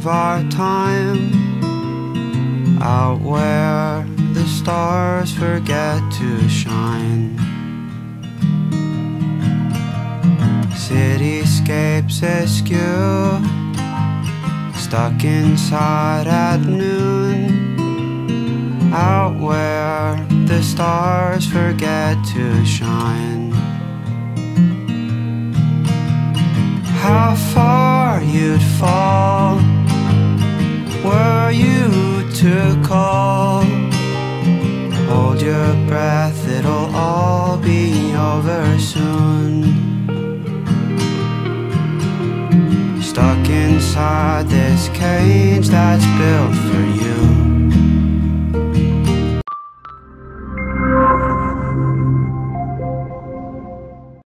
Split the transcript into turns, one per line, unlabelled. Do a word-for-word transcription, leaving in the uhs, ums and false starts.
of our time, out where the stars forget to shine. Cityscapes askew, stuck inside at noon, out where the stars forget to shine. How far you'd fall were you to call. Hold your breath, it'll all be over soon. Stuck inside this cage that's built for you.